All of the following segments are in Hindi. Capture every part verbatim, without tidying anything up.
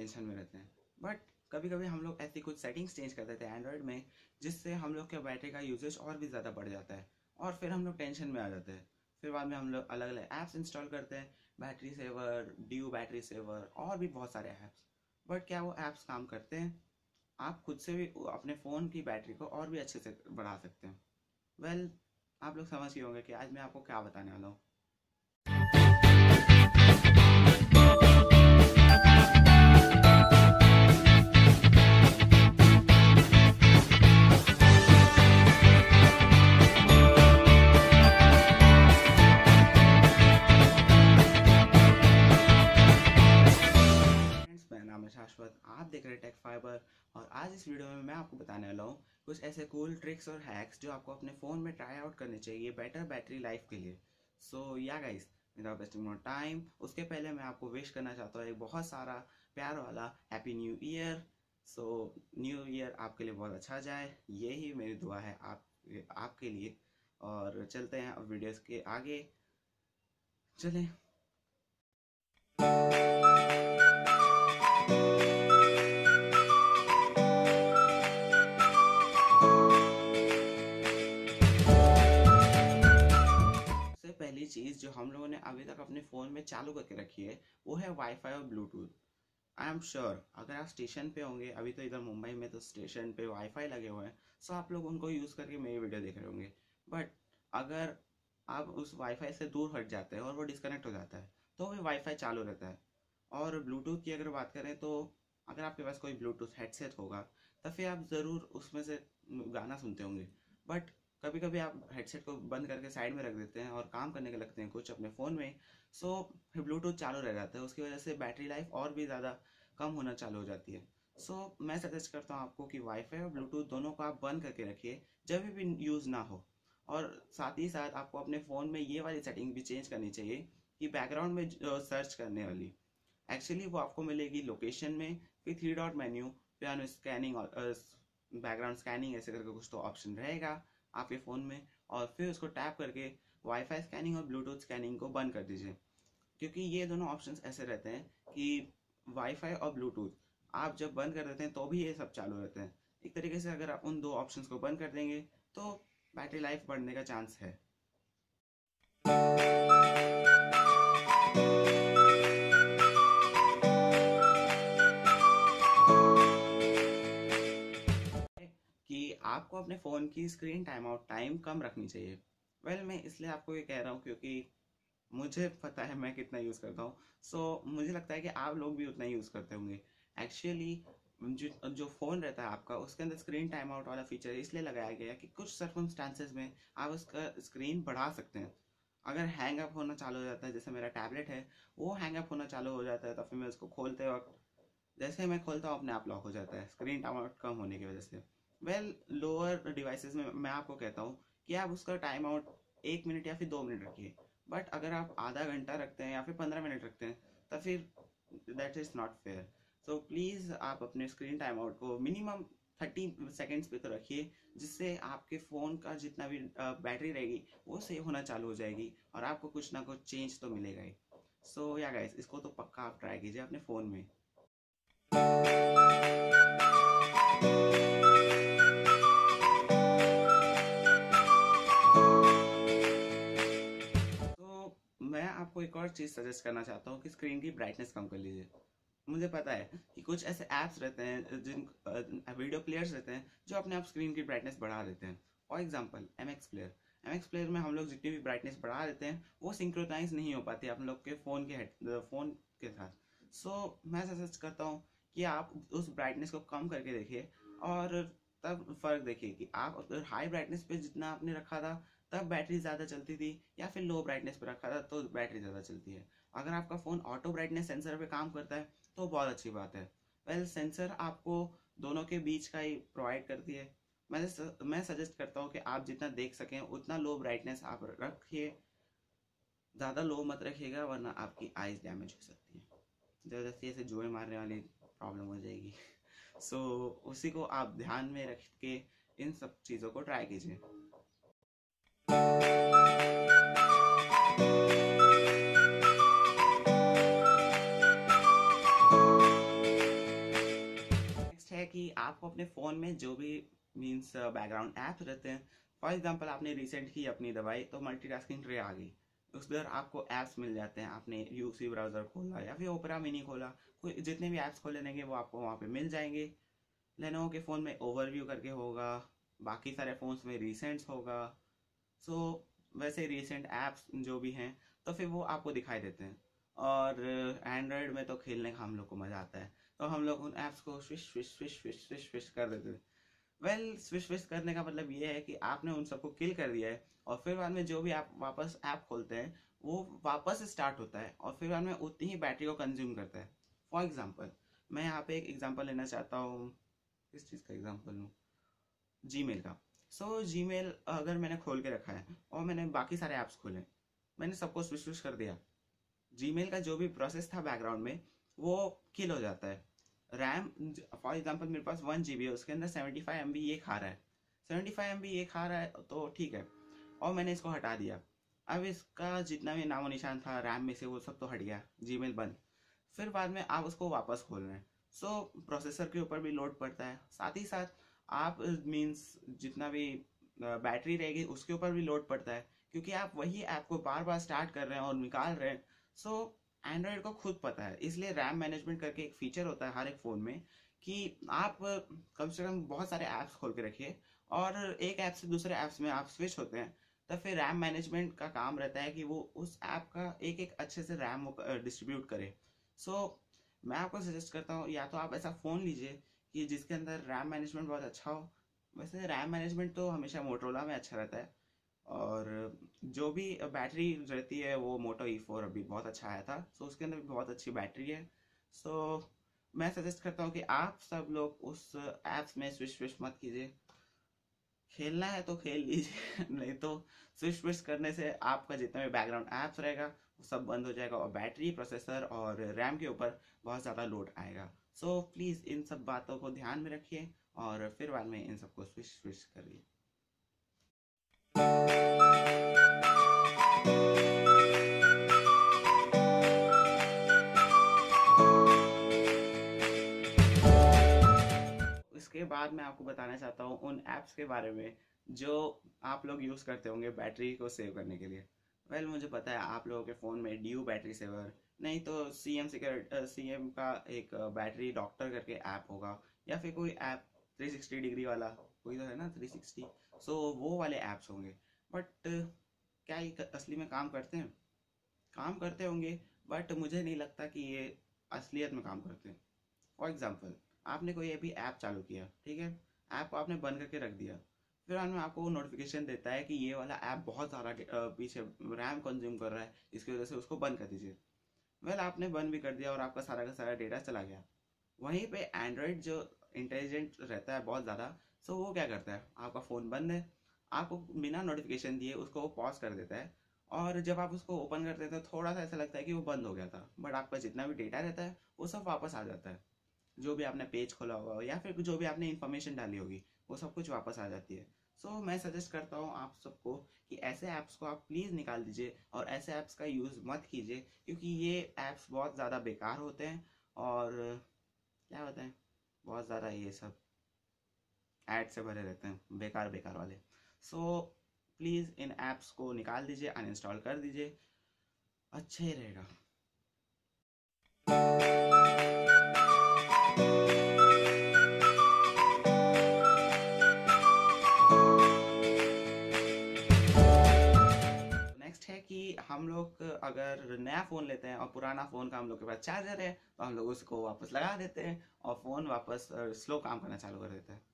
टेंशन में रहते हैं। बट कभी कभी हम लोग ऐसी कुछ सेटिंग्स चेंज कर देते हैं एंड्रॉयड में, जिससे हम लोग के बैटरी का यूजेज और भी ज़्यादा बढ़ जाता है और फिर हम लोग टेंशन में आ जाते हैं। फिर बाद में हम लोग अलग अलग ऐप्स इंस्टॉल करते हैं, battery saver, Du battery saver और भी बहुत सारे ऐप्स। बट क्या वो ऐप्स काम करते हैं? आप खुद से भी अपने फ़ोन की बैटरी को और भी अच्छे से बढ़ा सकते हैं। वेल well, आप लोग समझ गए होंगे कि आज मैं आपको क्या बताने वाला हूँ। मेरा नाम है शाश्वत, आप देख रहे हैं टेक फाइबर, और आज इस वीडियो में मैं आपको बताने वाला हूँ कुछ ऐसे कूल ट्रिक्स और हैक्स जो आपको अपने फ़ोन में ट्राई आउट करने चाहिए बेटर बैटरी लाइफ के लिए। So yeah guys, without wasting more time, उसके पहले मैं आपको विश करना चाहता हूँ एक बहुत सारा प्यार वाला happy new year. So new year आपके लिए बहुत अच्छा जाए, यही मेरी दुआ है आप आपके लिए। और चलते हैं अब वीडियोस के आगे, चलें। पहली चीज़ जो हम लोगों ने अभी तक अपने फ़ोन में चालू करके रखी है वो है वाईफाई और ब्लूटूथ। आई एम श्योर अगर आप स्टेशन पे होंगे, अभी तो इधर मुंबई में तो स्टेशन पे वाईफाई लगे हुए हैं, सो आप लोग उनको यूज़ करके मेरी वीडियो देख रहे होंगे। बट अगर आप उस वाईफाई से दूर हट जाते हैं और वो डिस्कनेक्ट हो जाता है तो भी वाईफाई चालू रहता है। और ब्लूटूथ की अगर बात करें तो अगर आपके पास कोई ब्लूटूथ हेडसेट होगा तो फिर आप ज़रूर उसमें से गाना सुनते होंगे। बट कभी कभी आप हेडसेट को बंद करके साइड में रख देते हैं और काम करने के लगते हैं कुछ अपने फ़ोन में, सो फिर ब्लूटूथ चालू रह जाता है, उसकी वजह से बैटरी लाइफ और भी ज़्यादा कम होना चालू हो जाती है। सो मैं सजेस्ट करता हूँ आपको कि वाईफाई और ब्लूटूथ दोनों को आप बंद करके रखिए जब भी यूज़ ना हो। और साथ ही साथ आपको अपने फ़ोन में ये वाली सेटिंग भी चेंज करनी चाहिए कि बैकग्राउंड में सर्च करने वाली, एक्चुअली वो आपको मिलेगी लोकेशन में, फिर three dot menu, piano scanning और बैकग्राउंड स्कैनिंग ऐसे करके कुछ तो ऑप्शन रहेगा आपके फ़ोन में, और फिर उसको टैप करके वाईफाई स्कैनिंग और ब्लूटूथ स्कैनिंग को बंद कर दीजिए। क्योंकि ये दोनों ऑप्शंस ऐसे रहते हैं कि वाईफाई और ब्लूटूथ आप जब बंद कर देते हैं तो भी ये सब चालू रहते हैं। एक तरीके से अगर आप उन दो ऑप्शंस को बंद कर देंगे तो बैटरी लाइफ बढ़ने का चांस है। कि आपको अपने फ़ोन की स्क्रीन टाइम आउट टाइम कम रखनी चाहिए। वेल well, मैं इसलिए आपको ये कह रहा हूँ क्योंकि मुझे पता है मैं कितना यूज़ करता हूँ। सो so, मुझे लगता है कि आप लोग भी उतना ही यूज़ करते होंगे। एक्चुअली जो जो फ़ोन रहता है आपका, उसके अंदर स्क्रीन टाइम आउट वाला फीचर इसलिए लगाया गया है कि कुछ सर्कमस्टांसेस में आप उसका स्क्रीन बढ़ा सकते हैं। अगर हैंग अप होना चालू हो जाता है, जैसे मेरा टैबलेट है वो हैंग अप होना चालू हो जाता है, तो फिर मैं उसको खोलते वक्त जैसे मैं खोलता हूँ अपने आप लॉक हो जाता है स्क्रीन टाइम आउट कम होने की वजह से। वेल लोअर डिवाइसेस में मैं आपको कहता हूँ कि आप उसका टाइम आउट एक मिनट या फिर दो मिनट रखिए। बट अगर आप आधा घंटा रखते हैं या फिर पंद्रह मिनट रखते हैं तो फिर that is not fair. So please आप अपने स्क्रीन टाइम आउट को मिनिमम थर्टी सेकेंड्स पे तो रखिए, जिससे आपके फ़ोन का जितना भी बैटरी रहेगी वो सेव होना चालू हो जाएगी और आपको कुछ ना कुछ चेंज तो मिलेगा ही। सो या गाइस, इसको तो पक्का आप ट्राई कीजिए अपने फ़ोन में। तो मैं आपको एक और चीज़ सजेस्ट करना चाहता हूँ कि स्क्रीन की ब्राइटनेस कम कर लीजिए। मुझे पता है कि कुछ ऐसे ऐप्स रहते हैं, जिन वीडियो प्लेयर्स रहते हैं जो अपने आप स्क्रीन की ब्राइटनेस बढ़ा देते हैं। For example M X player M X player में हम लोग जितनी भी ब्राइटनेस बढ़ा देते हैं वो सिंक्रोनाइज नहीं हो पाती आप लोग के फ़ोन के हेड फ़ोन के साथ। सो so, मैं सजेस्ट करता हूँ कि आप उस ब्राइटनेस को कम करके देखिए और तब फ़र्क देखिए कि आप अगर हाई ब्राइटनेस पे जितना आपने रखा था तब बैटरी ज़्यादा चलती थी, या फिर लो ब्राइटनेस पे रखा था तो बैटरी ज़्यादा चलती है। अगर आपका फ़ोन ऑटो ब्राइटनेस सेंसर पे काम करता है तो बहुत अच्छी बात है। वेल सेंसर आपको दोनों के बीच का ही प्रोवाइड करती है। मैं मैं सजेस्ट करता हूँ कि आप जितना देख सकें उतना लो ब्राइटनेस आप रखिए, ज़्यादा लो मत रखिएगा वरना आपकी आइज़ डैमेज हो सकती है, ज़बरदस्ती ऐसे जुए मारने वाली प्रॉब्लम हो जाएगी। सो so, उसी को आप ध्यान में रख के इन सब चीज़ों को ट्राई कीजिए। अपने फ़ोन में जो भी मीन्स बैकग्राउंड ऐप्स रहते हैं, फॉर एग्जांपल आपने रिसेंट की अपनी दवाई तो मल्टीटास्किंग ट्रे आ गई, उधर आपको ऐप्स मिल जाते हैं। आपने यूसी ब्राउज़र खोला या फिर ओपेरा मिनी खोला, कोई जितने भी ऐप्स खोले लेंगे वो आपको वहाँ पे मिल जाएंगे। लेनोवो के फ़ोन में ओवरव्यू करके होगा, बाकी सारे फ़ोन्स में रिसेंट्स होगा। सो so, वैसे रिसेंट ऐप्स जो भी हैं तो फिर वो आपको दिखाई देते हैं। और एंड्रॉयड में तो खेलने का हम लोग को मज़ा आता है, तो हम लोग उन ऐप्स को swish swish swish swish swish swish कर देते हैं। वेल स्विश स्विश करने का मतलब ये है कि आपने उन सबको किल कर दिया है, और फिर बाद में जो भी आप वापस ऐप खोलते हैं वो वापस स्टार्ट होता है, और फिर बाद में उतनी ही बैटरी को कंज्यूम करता है। फॉर एग्जाम्पल मैं यहाँ पे एक एग्जाम्पल लेना चाहता हूँ। किस चीज़ का एग्जाम्पल लूँ? जीमेल का। सो so, जीमेल अगर मैंने खोल के रखा है और मैंने बाकी सारे ऐप्स खोले, मैंने सबको स्विच स्विच कर दिया, जीमेल का जो भी प्रोसेस था बैकग्राउंड में वो किल हो जाता है। रैम फॉर एग्जांपल मेरे पास वन जी बी है, उसके अंदर सेवेंटी फाइव एम बी ये खा रहा है, सेवेंटी फाइव एम बी ये खा रहा है तो ठीक है, और मैंने इसको हटा दिया। अब इसका जितना भी नामो निशान था रैम में से वो सब तो हट गया, जीमेल बंद। फिर बाद में आप उसको वापस खोल रहे हैं, सो so, प्रोसेसर के ऊपर भी लोड पड़ता है, साथ ही साथ आप मीन्स जितना भी बैटरी रहेगी उसके ऊपर भी लोड पड़ता है, क्योंकि आप वही ऐप को बार बार स्टार्ट कर रहे हैं और निकाल रहे हैं। सो एंड्रॉयड को खुद पता है, इसलिए रैम मैनेजमेंट करके एक फीचर होता है हर एक फ़ोन में कि आप कम से कम बहुत सारे ऐप्स खोल के रखिए, और एक ऐप से दूसरे ऐप्स में आप स्विच होते हैं, तो फिर रैम मैनेजमेंट का काम रहता है कि वो उस ऐप का एक एक अच्छे से रैम डिस्ट्रीब्यूट करे। सो so, मैं आपको सजेस्ट करता हूँ या तो आप ऐसा फ़ोन लीजिए कि जिसके अंदर रैम मैनेजमेंट बहुत अच्छा हो। वैसे रैम मैनेजमेंट तो हमेशा मोटरोला में अच्छा रहता है, और जो भी बैटरी रहती है वो मोटो ई फोर अभी बहुत अच्छा आया था, सो उसके अंदर भी बहुत अच्छी बैटरी है। सो मैं सजेस्ट करता हूँ कि आप सब लोग उस ऐप्स में स्विच स्विच मत कीजिए। खेलना है तो खेल लीजिए नहीं तो स्विच स्विच करने से आपका जितना भी बैकग्राउंड ऐप्स रहेगा वो सब बंद हो जाएगा, और बैटरी, प्रोसेसर और रैम के ऊपर बहुत ज़्यादा लोड आएगा। सो so, प्लीज़ इन सब बातों को ध्यान में रखिए और फिर बाद में इन सबको स्विच स्विच करिए। इसके बाद मैं आपको बताना चाहता हूँ उन ऐप्स के बारे में जो आप लोग यूज़ करते होंगे बैटरी को सेव करने के लिए। वेल well, मुझे पता है आप लोगों के फ़ोन में ड्यू बैटरी सेवर, नहीं तो C M secure C M का एक बैटरी डॉक्टर करके ऐप होगा, या फिर कोई ऐप थ्री सिक्सटी डिग्री वाला कोई तो है ना थ्री सिक्सटी, सो वो वाले ऐप्स होंगे। बट क्या ये असली में काम करते हैं? काम करते होंगे, बट मुझे नहीं लगता कि ये असलियत में काम करते हैं। फॉर एग्जाम्पल आपने कोई अभी ऐप चालू किया, ठीक है, ऐप को आपने बंद करके रख दिया, फिर बाद में आपको नोटिफिकेशन देता है कि ये वाला ऐप बहुत ज़्यादा पीछे रैम कंज्यूम कर रहा है, इसकी वजह से उसको बंद कर दीजिए। वेल आपने बंद भी कर दिया और आपका सारा का सारा डेटा चला गया। वहीं पे एंड्रॉयड जो इंटेलिजेंट रहता है बहुत ज़्यादा, सो वो क्या करता है, आपका फ़ोन बंद है, आपको बिना नोटिफिकेशन दिए उसको वो पॉज कर देता है, और जब आप उसको ओपन करते हैं तो थोड़ा सा ऐसा लगता है कि वो बंद हो गया था, बट आपका जितना भी डेटा रहता है वो सब वापस आ जाता है। जो भी आपने पेज खोला होगा या फिर जो भी आपने इन्फॉर्मेशन डाली होगी वो सब कुछ वापस आ जाती है। सो so, मैं सजेस्ट करता हूँ आप सबको कि ऐसे ऐप्स को आप प्लीज़ निकाल दीजिए और ऐसे ऐप्स का यूज़ मत कीजिए, क्योंकि ये ऐप्स बहुत ज़्यादा बेकार होते हैं, और क्या होता है बहुत ज़्यादा ये सब ऐड से भरे रहते हैं बेकार बेकार वाले। सो so, प्लीज़ इन ऐप्स को निकाल दीजिए, अनइंस्टॉल कर दीजिए, अच्छा ही रहेगा। नेक्स्ट है कि हम लोग अगर नया फ़ोन लेते हैं और पुराना फ़ोन का हम लोग के पास चार्जर है तो हम लोग उसको वापस लगा देते हैं और फ़ोन वापस स्लो काम करना चालू कर देते हैं।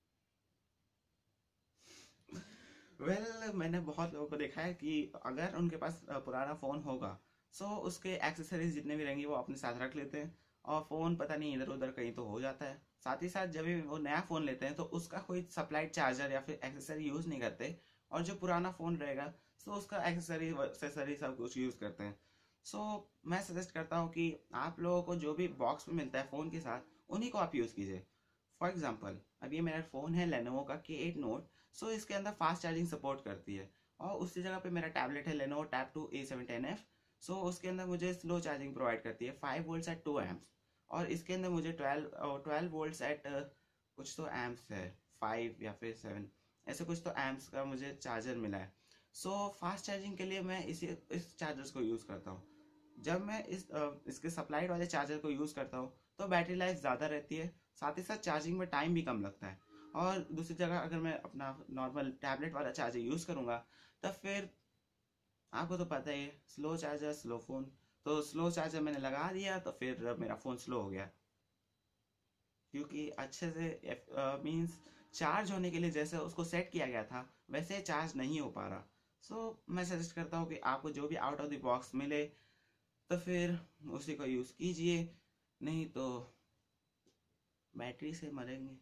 वेल well, मैंने बहुत लोगों को देखा है कि अगर उनके पास पुराना फ़ोन होगा, सो उसके एक्सेसरीज जितने भी रहेंगे वो अपने साथ रख लेते हैं, और फ़ोन पता नहीं इधर उधर कहीं तो हो जाता है। साथ ही साथ जब भी वो नया फ़ोन लेते हैं तो उसका कोई सप्लाइड चार्जर या फिर एक्सेसरी यूज़ नहीं करते, और जो पुराना फ़ोन रहेगा सो उसका एक्सेसरी एक्सेसरी सब कुछ यूज़ करते हैं। सो so, मैं सजेस्ट करता हूँ कि आप लोगों को जो भी बॉक्स में मिलता है फ़ोन के साथ उन्हीं को आप यूज़ कीजिए। फॉर एग्जाम्पल अब ये मेरा फ़ोन है लेनोवो का के एट नोट, सो इसके अंदर फास्ट चार्जिंग सपोर्ट करती है, और उसकी जगह पे मेरा टैबलेट है Lenovo tab two A seven ten F, so उसके अंदर मुझे स्लो चार्जिंग प्रोवाइड करती है five volts at two amps, और इसके अंदर मुझे ट्वेल्व ट्वेल्व वोल्ट्स एट कुछ तो एम्प्स है, फाइव या फिर सेवन, ऐसे कुछ तो एम्प्स का मुझे चार्जर मिला है। सो फास्ट चार्जिंग के लिए मैं इसी इस चार्जर्स को यूज़ करता हूँ। जब मैं इस अ, इसके सप्लाइड वाले चार्जर को यूज़ करता हूँ तो बैटरी लाइफ ज़्यादा रहती है, साथ ही साथ चार्जिंग में टाइम भी कम लगता है। और दूसरी जगह अगर मैं अपना नॉर्मल टैबलेट वाला चार्जर यूज़ करूँगा तब फिर आपको तो पता ही है, स्लो चार्जर स्लो फ़ोन। तो स्लो चार्जर मैंने लगा दिया तो फिर मेरा फ़ोन स्लो हो गया, क्योंकि अच्छे से मीन्स चार्ज होने के लिए जैसे उसको सेट किया गया था वैसे चार्ज नहीं हो पा रहा। सो so, मैं सजेस्ट करता हूँ कि आपको जो भी आउट ऑफ द बॉक्स मिले तो फिर उसी को यूज़ कीजिए, नहीं तो बैटरी से मरेंगे,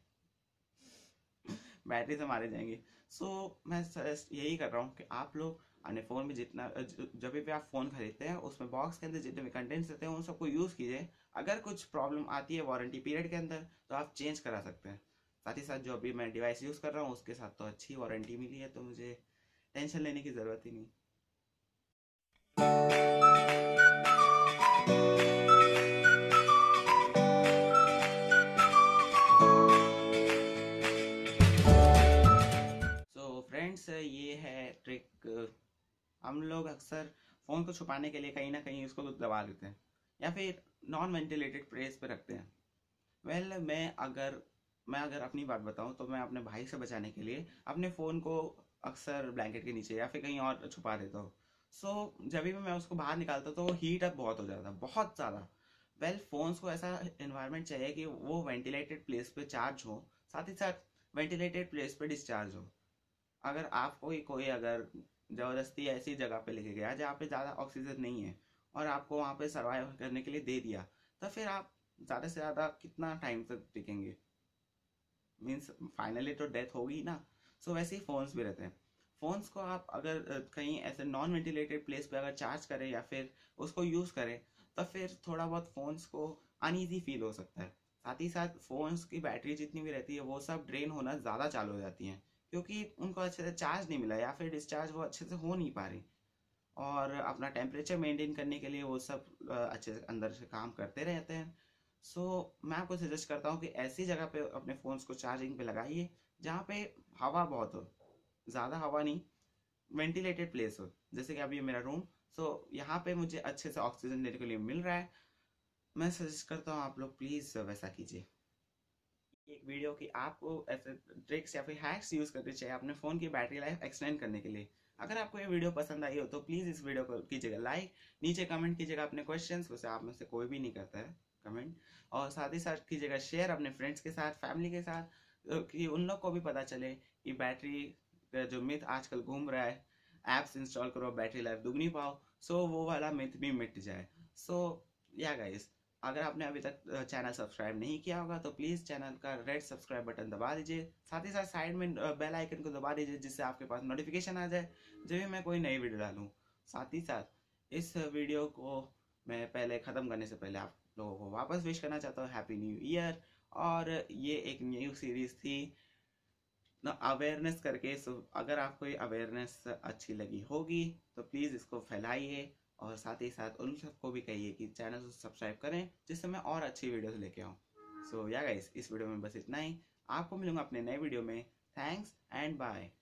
बैटरी से मारे जाएंगे। सो so, मैं सजेस्ट यही कर रहा हूँ कि आप लोग अपने फ़ोन में जितना ज- जब भी आप फ़ोन खरीदते हैं उसमें बॉक्स के अंदर जितने भी कंटेंट्स रहते हैं उन सबको यूज़ कीजिए। अगर कुछ प्रॉब्लम आती है वारंटी पीरियड के अंदर तो आप चेंज करा सकते हैं। साथ ही साथ जो अभी मैं डिवाइस यूज़ कर रहा हूँ उसके साथ तो अच्छी वारंटी मिली है, तो मुझे टेंशन लेने की ज़रूरत ही नहीं। सो so, फ्रेंड्स, ये है ट्रिक। हम लोग अक्सर फ़ोन को छुपाने के लिए कहीं ना कहीं उसको दबा देते हैं या फिर नॉन वेंटिलेटेड प्लेस पे रखते हैं। वेल well, मैं अगर मैं अगर अपनी बात बताऊं तो मैं अपने भाई से बचाने के लिए अपने फ़ोन को अक्सर ब्लैंकेट के नीचे या फिर कहीं और छुपा देता हूँ। सो so, जब भी मैं उसको बाहर निकालता हूँ तो वो हीट अप बहुत हो जाता है, बहुत ज़्यादा। वेल well, फ़ोन्स को ऐसा इन्वायरमेंट चाहिए कि वो वेंटिलेटेड प्लेस पे चार्ज हो, साथ ही साथ वेंटिलेटेड प्लेस पे डिस्चार्ज हो। अगर आपको कोई कोई अगर ज़बरदस्ती ऐसी जगह पे लेके गया जहाँ पे ज़्यादा ऑक्सीजन नहीं है और आपको वहाँ पे सर्वाइव करने के लिए दे दिया, तो फिर आप ज़्यादा से ज़्यादा कितना टाइम तक टिकेंगे? मीन्स फाइनली तो डेथ होगी ही ना। सो so, वैसे ही फ़ोन्स भी रहते हैं। फ़ोन्स को आप अगर अ, कहीं ऐसे नॉन वेंटिलेटेड प्लेस पे अगर चार्ज करें या फिर उसको यूज़ करें तो फिर थोड़ा बहुत फ़ोन्स को अनईजी फील हो सकता है। साथ ही साथ फ़ोन्स की बैटरी जितनी भी रहती है वो सब ड्रेन होना ज़्यादा चालू हो जाती हैं, क्योंकि उनको अच्छे से चार्ज नहीं मिला या फिर डिस्चार्ज वो अच्छे से हो नहीं पा रही। और अपना टेम्परेचर मेंटेन करने के लिए वो सब अ, अच्छे से अंदर से काम करते रहते हैं। सो so, मैं आपको सजेस्ट करता हूँ कि ऐसी जगह पे अपने फ़ोन्स को चार्जिंग पे लगाइए जहाँ पे हवा बहुत हो, ज़्यादा हवा नहीं, वेंटिलेटेड प्लेस हो। जैसे कि अभी ये मेरा रूम, सो so, यहाँ पे मुझे अच्छे से ऑक्सीजन देने के लिए मिल रहा है। मैं सजेस्ट करता हूँ आप लोग प्लीज़ वैसा कीजिए। एक वीडियो की आपको ऐसे ट्रिक्स या फिर हैक्स यूज़ करने चाहिए अपने फ़ोन की बैटरी लाइफ एक्सटेंड करने के लिए। अगर आपको ये वीडियो पसंद आई हो तो प्लीज़ इस वीडियो को कीजिएगा लाइक, नीचे कमेंट कीजिएगा अपने क्वेश्चंस, वैसे आप में से कोई भी नहीं करता है कमेंट। और साथ ही साथ कीजिएगा शेयर अपने फ्रेंड्स के साथ, फैमिली के साथ, कि उन लोग को भी पता चले कि बैटरी का जो मिथ आजकल घूम रहा है, ऐप्स इंस्टॉल करो बैटरी लाइफ दुगनी पाओ, सो वो वाला मिथ भी मिट जाए। सो या गाइस, अगर आपने अभी तक चैनल सब्सक्राइब नहीं किया होगा तो प्लीज़ चैनल का रेड सब्सक्राइब बटन दबा दीजिए। साथ ही साथ साइड में बेल आइकन को दबा दीजिए जिससे आपके पास नोटिफिकेशन आ जाए जब भी मैं कोई नई वीडियो डालूँ। साथ ही साथ इस वीडियो को मैं पहले ख़त्म करने से पहले आप लोगों को वापस विश करना चाहता हूँ हैप्पी न्यू ईयर। और ये एक न्यू सीरीज़ थी ना अवेयरनेस करके। सो अगर आपको ये अवेयरनेस अच्छी लगी होगी तो प्लीज़ इसको फैलाइए और साथ ही साथ उन सबको भी कहिए कि चैनल को सब्सक्राइब करें जिससे मैं और अच्छी वीडियोस लेके आऊँ। सो या गाइस, इस वीडियो में बस इतना ही। आपको मिलूंगा अपने नए वीडियो में। Thanks and bye.